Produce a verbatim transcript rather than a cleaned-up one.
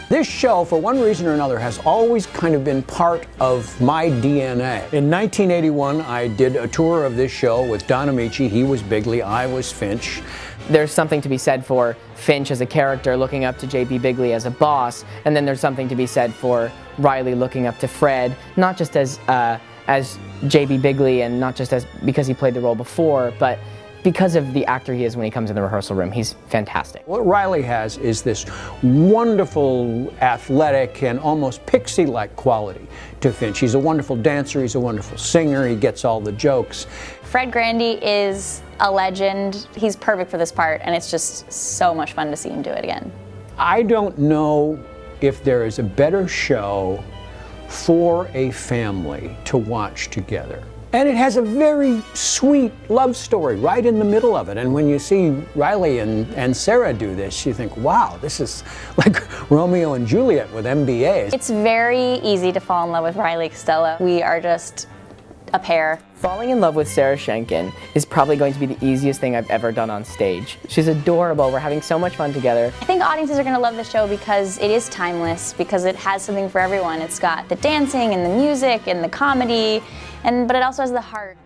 This show, for one reason or another, has always kind of been part of my D N A. In nineteen eighty-one, I did a tour of this show with Don Amici. He was Bigley, I was Finch. There's something to be said for Finch as a character looking up to J B. Bigley as a boss, and then there's something to be said for Riley looking up to Fred, not just as uh, as J B. Bigley and not just as because he played the role before, but because of the actor he is when he comes in the rehearsal room. He's fantastic. What Riley has is this wonderful, athletic, and almost pixie-like quality to Finch. He's a wonderful dancer, he's a wonderful singer, he gets all the jokes. Fred Grandy is a legend. He's perfect for this part, and it's just so much fun to see him do it again. I don't know if there is a better show for a family to watch together. And it has a very sweet love story right in the middle of it. And when you see Riley and, and Sarah do this, you think, wow, this is like Romeo and Juliet with M B As. It's very easy to fall in love with Riley Costello. We are just a pair. Falling in love with Sarah Schenken is probably going to be the easiest thing I've ever done on stage. She's adorable. We're having so much fun together. I think audiences are going to love the show because it is timeless, because it has something for everyone. It's got the dancing and the music and the comedy, and but it also has the heart.